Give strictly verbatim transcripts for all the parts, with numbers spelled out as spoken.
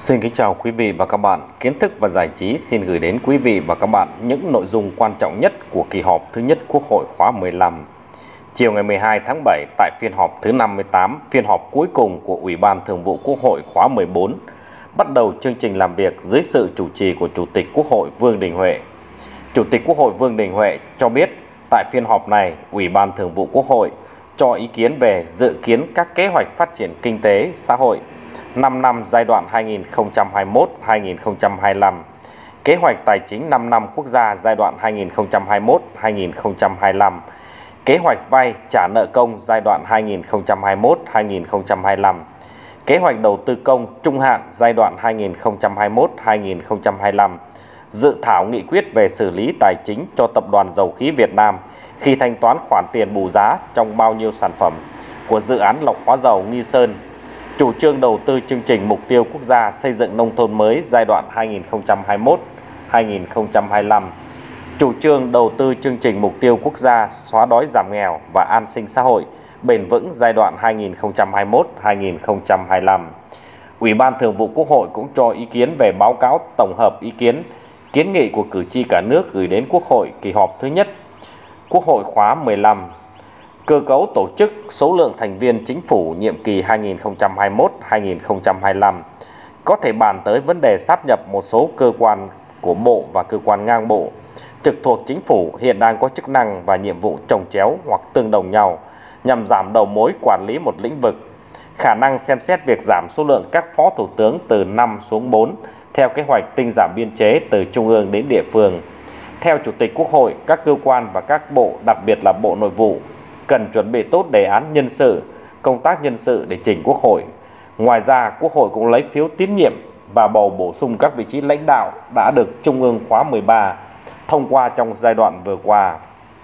Xin kính chào quý vị và các bạn. Kiến thức và giải trí xin gửi đến quý vị và các bạn những nội dung quan trọng nhất của kỳ họp thứ nhất Quốc hội khóa mười lăm. Chiều ngày mười hai tháng bảy, tại phiên họp thứ năm mươi tám, phiên họp cuối cùng của Ủy ban Thường vụ Quốc hội khóa mười bốn, bắt đầu chương trình làm việc dưới sự chủ trì của Chủ tịch Quốc hội Vương Đình Huệ. Chủ tịch Quốc hội Vương Đình Huệ cho biết tại phiên họp này, Ủy ban Thường vụ Quốc hội cho ý kiến về dự kiến các kế hoạch phát triển kinh tế, xã hội năm năm giai đoạn hai nghìn không trăm hai mươi mốt đến hai nghìn không trăm hai mươi lăm, kế hoạch tài chính năm năm quốc gia giai đoạn hai nghìn không trăm hai mươi mốt đến hai nghìn không trăm hai mươi lăm, kế hoạch vay trả nợ công giai đoạn hai nghìn không trăm hai mươi mốt đến hai nghìn không trăm hai mươi lăm, kế hoạch đầu tư công trung hạn giai đoạn hai nghìn không trăm hai mươi mốt đến hai nghìn không trăm hai mươi lăm, dự thảo nghị quyết về xử lý tài chính cho Tập đoàn Dầu khí Việt Nam khi thanh toán khoản tiền bù giá trong bao nhiêu sản phẩm của dự án lọc hóa dầu Nghi Sơn, chủ trương đầu tư chương trình mục tiêu quốc gia xây dựng nông thôn mới giai đoạn hai nghìn không trăm hai mươi mốt đến hai nghìn không trăm hai mươi lăm, chủ trương đầu tư chương trình mục tiêu quốc gia xóa đói giảm nghèo và an sinh xã hội bền vững giai đoạn hai nghìn không trăm hai mươi mốt đến hai nghìn không trăm hai mươi lăm. Ủy ban Thường vụ Quốc hội cũng cho ý kiến về báo cáo tổng hợp ý kiến, kiến nghị của cử tri cả nước gửi đến Quốc hội kỳ họp thứ nhất Quốc hội khóa mười lăm. Cơ cấu tổ chức, số lượng thành viên chính phủ nhiệm kỳ hai nghìn không trăm hai mươi mốt đến hai nghìn không trăm hai mươi lăm, có thể bàn tới vấn đề sáp nhập một số cơ quan của bộ và cơ quan ngang bộ trực thuộc chính phủ hiện đang có chức năng và nhiệm vụ chồng chéo hoặc tương đồng nhau nhằm giảm đầu mối quản lý một lĩnh vực, khả năng xem xét việc giảm số lượng các phó thủ tướng từ năm xuống bốn theo kế hoạch tinh giảm biên chế từ trung ương đến địa phương. Theo Chủ tịch Quốc hội, các cơ quan và các bộ, đặc biệt là Bộ Nội vụ, cần chuẩn bị tốt đề án nhân sự, công tác nhân sự để trình Quốc hội. Ngoài ra, Quốc hội cũng lấy phiếu tín nhiệm và bầu bổ sung các vị trí lãnh đạo đã được Trung ương khóa mười ba thông qua trong giai đoạn vừa qua.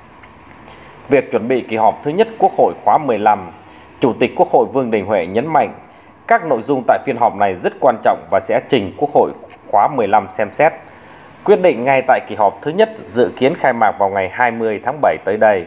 Việc chuẩn bị kỳ họp thứ nhất Quốc hội khóa mười lăm, Chủ tịch Quốc hội Vương Đình Huệ nhấn mạnh các nội dung tại phiên họp này rất quan trọng và sẽ trình Quốc hội khóa mười lăm xem xét, quyết định ngay tại kỳ họp thứ nhất dự kiến khai mạc vào ngày hai mươi tháng bảy tới đây.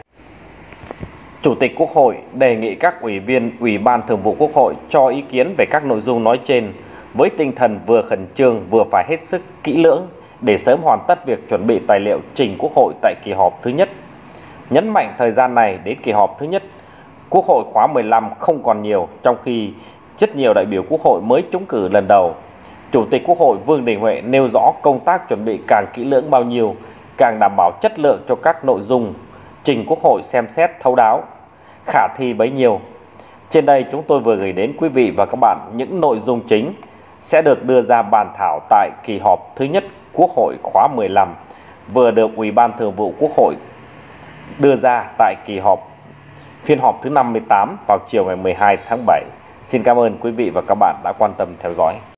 Chủ tịch Quốc hội đề nghị các ủy viên Ủy ban Thường vụ Quốc hội cho ý kiến về các nội dung nói trên với tinh thần vừa khẩn trương vừa phải hết sức kỹ lưỡng để sớm hoàn tất việc chuẩn bị tài liệu trình Quốc hội tại kỳ họp thứ nhất. Nhấn mạnh thời gian này đến kỳ họp thứ nhất Quốc hội khóa mười lăm không còn nhiều, trong khi rất nhiều đại biểu Quốc hội mới trúng cử lần đầu. Chủ tịch Quốc hội Vương Đình Huệ nêu rõ công tác chuẩn bị càng kỹ lưỡng bao nhiêu, càng đảm bảo chất lượng cho các nội dung trình Quốc hội xem xét thấu đáo, khả thi bấy nhiêu. Trên đây chúng tôi vừa gửi đến quý vị và các bạn những nội dung chính sẽ được đưa ra bàn thảo tại kỳ họp thứ nhất Quốc hội khóa mười lăm, vừa được Ủy ban Thường vụ Quốc hội đưa ra tại kỳ họp phiên họp thứ năm mươi tám vào chiều ngày mười hai tháng bảy. Xin cảm ơn quý vị và các bạn đã quan tâm theo dõi.